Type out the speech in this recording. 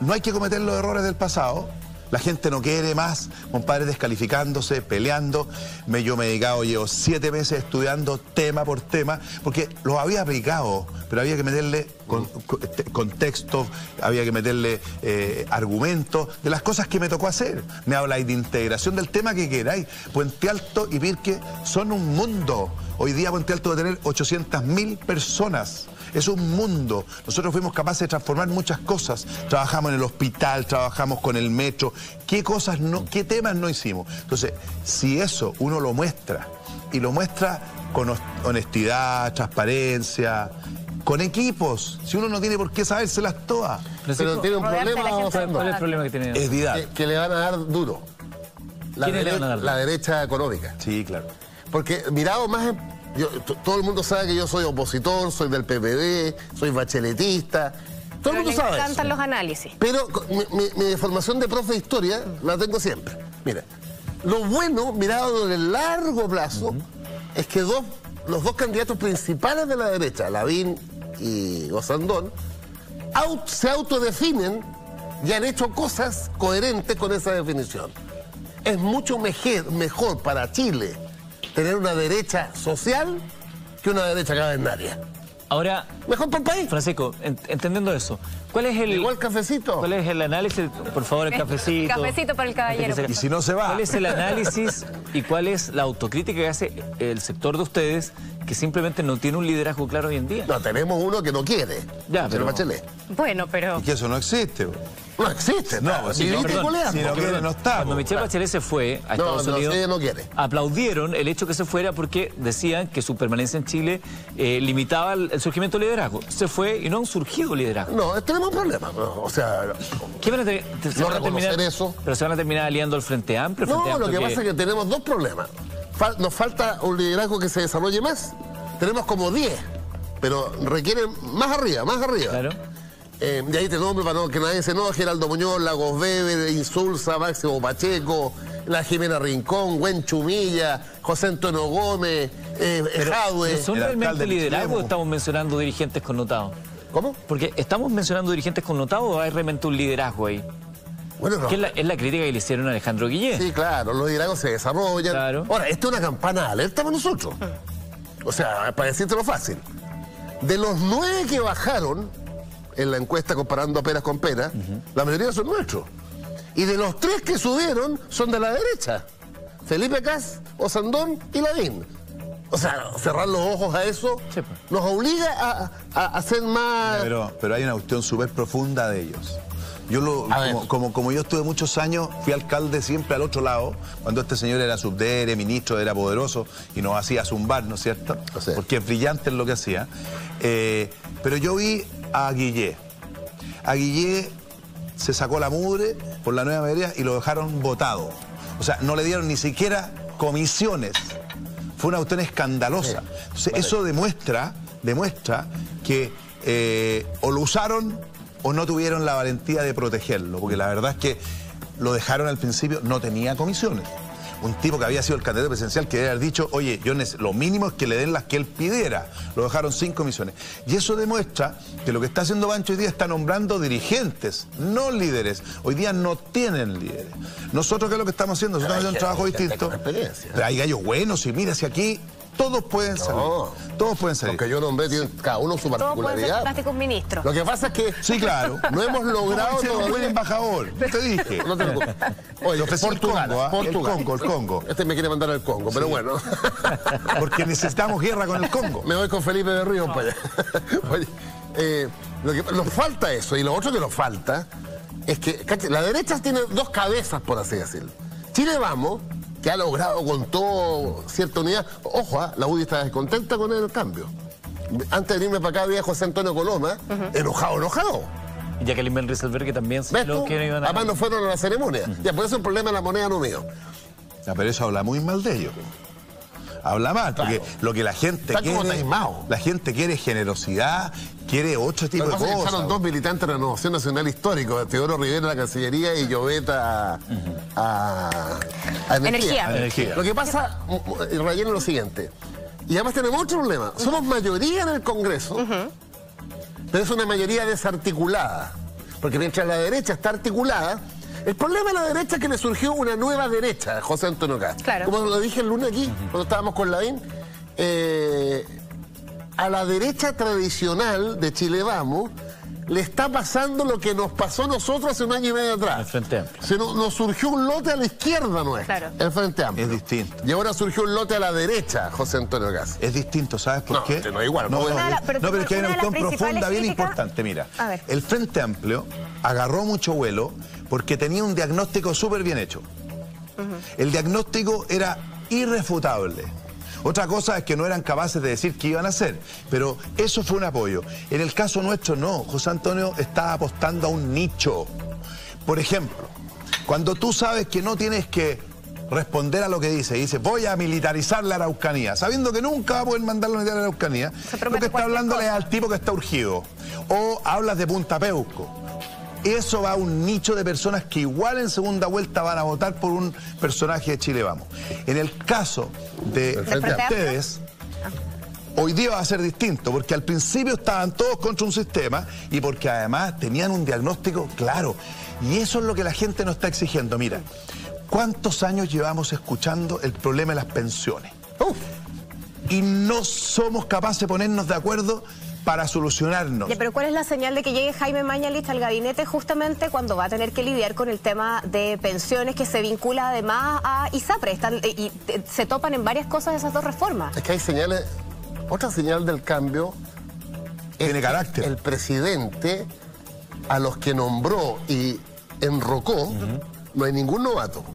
no hay que cometer los errores del pasado. La gente no quiere más, compadre, descalificándose, peleando. Yo me he dedicado, llevo 7 meses estudiando tema por tema, porque los había aplicado, pero había que meterle contexto, había que meterle argumentos de las cosas que me tocó hacer. Me habláis de integración del tema que queráis. Puente Alto y Pirque son un mundo. Hoy día Puente Alto va a tener 800.000 personas. Es un mundo. Nosotros fuimos capaces de transformar muchas cosas. Trabajamos en el hospital, trabajamos con el metro. ¿Qué cosas no, qué temas no hicimos? Entonces, si eso uno lo muestra, y lo muestra con honestidad, transparencia, con equipos, si uno no tiene por qué sabérselas todas. Pero tiene un problema. ¿Cuál es el problema que tiene? Es Vidal. Que le van a dar duro. La derecha económica. Sí, claro. Porque mirado más... todo el mundo sabe que yo soy opositor, soy del PPD, soy bacheletista. Todo el mundo sabe. Me encantan los análisis. Pero mi formación de profe de historia la tengo siempre. Mira, lo bueno, mirado en el largo plazo, es que los dos candidatos principales de la derecha, Lavín y Osandón, se autodefinen y han hecho cosas coherentes con esa definición. Es mucho mejor para Chile tener una derecha social que una derecha cavernaria. Ahora, mejor para el país. Francisco, entendiendo eso, ¿cuál es el... Igual cafecito. ¿Cuál es el análisis? Por favor, el cafecito. Cafecito para el caballero. Y si no se va. ¿Cuál es el análisis y cuál es la autocrítica que hace el sector de ustedes que simplemente no tiene un liderazgo claro hoy en día? No, tenemos uno que no quiere. Ya, pero... Bachelet. Bueno, pero... Y que eso no existe. No existe. No, pues, si no quiere, no está. Cuando Michelle Bachelet se fue a Estados Unidos, ella no quiere. Aplaudieron el hecho que se fuera porque decían que su permanencia en Chile limitaba el surgimiento del liderazgo. Se fue y no han surgido liderazgo. No, tenemos un problema. O sea, ¿qué van a no reconocer eso. Pero se van a terminar aliando al Frente Amplio. No, lo que pasa es que tenemos dos problemas. Nos falta un liderazgo que se desarrolle más. Tenemos como 10, pero requieren más arriba, más arriba. Claro. De ahí te nombro para que nadie se enoje: Geraldo Muñoz, Lagos Bebe, Insulza, Máximo Pacheco, la Jimena Rincón, Gwen Chumilla, José Antonio Gómez, Jadwe. ¿Son realmente liderazgo o estamos mencionando dirigentes connotados? ¿Cómo? Porque estamos mencionando dirigentes connotados o hay realmente un liderazgo ahí. Bueno, no. Que es la crítica que le hicieron a Alejandro Guillén. Sí, claro, los liderazgos se desarrollan. Claro. Ahora, esto es una campana de alerta para nosotros. O sea, para decírtelo fácil. De los 9 que bajaron en la encuesta comparando a peras con peras, la mayoría son nuestros. Y de los 3 que subieron son de la derecha: Felipe Cas, Osandón y Lavín. O sea, cerrar los ojos a eso nos obliga a hacer más... Pero hay una cuestión súper profunda de ellos. Yo como yo estuve muchos años, fui alcalde siempre al otro lado, cuando este señor era subdere, ministro, era poderoso y nos hacía zumbar, ¿no es cierto? Sí. Porque es brillante en lo que hacía. Pero yo vi a Guillé. A Guillé se sacó la mugre por la nueva mayoría y lo dejaron votado. O sea, no le dieron ni siquiera comisiones. Fue una cuestión escandalosa. Entonces, eso demuestra que o lo usaron o no tuvieron la valentía de protegerlo, porque la verdad es que lo dejaron al principio, no tenía comisiones. Un tipo que había sido el candidato presidencial que debe haber dicho: oye, lo mínimo es que le den las que él pidiera. Lo dejaron sin comisiones. Y eso demuestra que lo que está haciendo Bancho hoy día está nombrando dirigentes, no líderes. Hoy día no tienen líderes. Nosotros, ¿qué es lo que estamos haciendo? Nosotros hacemos un trabajo distinto. Pero hay gallos buenos, y mira, si aquí todos pueden salir. Todos pueden salir. Porque yo nombré, tienen cada uno su Todos pueden ser particularidad. fantásticos ministros. Lo que pasa es que... Sí, claro. No hemos logrado un buen embajador. Te dije. No te preocupes. Oye, Portugal, Portugal. El Congo. Este me quiere mandar al Congo, pero bueno. Porque necesitamos guerra con el Congo. Me voy con Felipe de Ríos para allá. Oye, nos falta eso. Y lo otro que nos falta es que la derecha tiene dos cabezas, por así decirlo. Chile Vamos, que ha logrado con todo cierta unidad. Ojo, la UDI está descontenta con el cambio. Antes de venirme para acá había José Antonio Coloma, enojado. Y Jacqueline Van Rieselberg, que también ¿Ves tú? que iban a... Además no fueron a la ceremonia. Ya, por eso el problema de la moneda no mío. Ya, pero eso habla muy mal de ellos. Habla mal, porque lo que la gente quiere... La gente quiere generosidad, quiere otro tipo de cosas. Echaron 2 militantes de Renovación Nacional Histórico, Teodoro Rivera a la Cancillería y Lloveta a Energía. Lo que pasa, Rayén, es lo siguiente. Y además tenemos otro problema. Somos mayoría en el Congreso, pero es una mayoría desarticulada. Porque mientras la derecha está articulada, el problema de la derecha es que le surgió una nueva derecha a José Antonio Kast. Claro. Como lo dije el lunes aquí, cuando estábamos con Lavín, a la derecha tradicional de Chile Vamos le está pasando lo que nos pasó a nosotros hace un año y medio atrás. El Frente Amplio. Nos surgió un lote a la izquierda nuestra, Claro. el Frente Amplio. Es distinto. Y ahora surgió un lote a la derecha, José Antonio Kast. Es distinto, ¿sabes por No, qué? este no es igual, No, no, no, una de las- pero pero es que hay una una de las cuestión profunda, principales bien críticas- importante. Mira, A ver. el Frente Amplio agarró mucho vuelo porque tenía un diagnóstico súper bien hecho. El diagnóstico era irrefutable. Otra cosa es que no eran capaces de decir qué iban a hacer, pero eso fue un apoyo. En el caso nuestro no, José Antonio está apostando a un nicho. Por ejemplo, cuando tú sabes que no tienes que responder a lo que dice voy a militarizar la Araucanía, sabiendo que nunca va a poder mandar la unidad a la Araucanía, Se lo promete que está cualquier hablándole cosa. al tipo que está urgido. O hablas de Punta Peuco. Eso va a un nicho de personas que igual en segunda vuelta van a votar por un personaje de Chile Vamos. En el caso de Frente Amplio? ustedes, hoy día va a ser distinto, porque al principio estaban todos contra un sistema y porque además tenían un diagnóstico claro. Y eso es lo que la gente nos está exigiendo. Mira, ¿cuántos años llevamos escuchando el problema de las pensiones? Y no somos capaces de ponernos de acuerdo para solucionarnos. Ya, pero ¿cuál es la señal de que llegue Jaime Mañalich al gabinete justamente cuando va a tener que lidiar con el tema de pensiones que se vincula además a ISAPRE? Se topan en varias cosas esas dos reformas. Es que hay señales. Otra señal del cambio es Tiene que carácter. el presidente, a los que nombró y enrocó, no hay ningún novato.